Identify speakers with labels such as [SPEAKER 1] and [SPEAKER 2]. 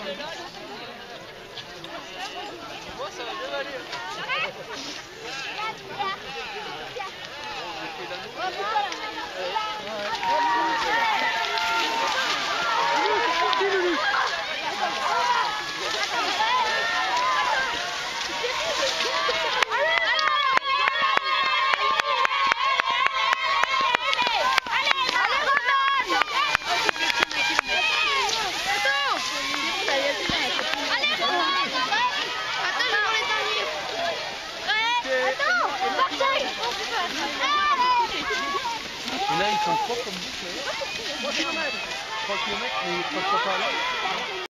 [SPEAKER 1] Bon, ça va bien aller.
[SPEAKER 2] Et là, ils sont propres comme vous, 3 km, mais 3 km, mais 3 fois par là.